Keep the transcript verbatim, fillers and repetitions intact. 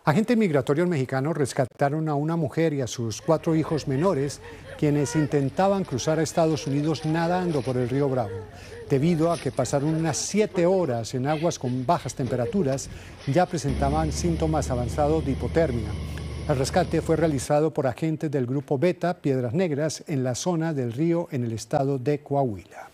Agentes migratorios mexicanos rescataron a una mujer y a sus cuatro hijos menores, quienes intentaban cruzar a Estados Unidos nadando por el río Bravo. Debido a que pasaron unas siete horas en aguas con bajas temperaturas, ya presentaban síntomas avanzados de hipotermia. El rescate fue realizado por agentes del Grupo Beta Piedras Negras en la zona del río en el estado de Coahuila.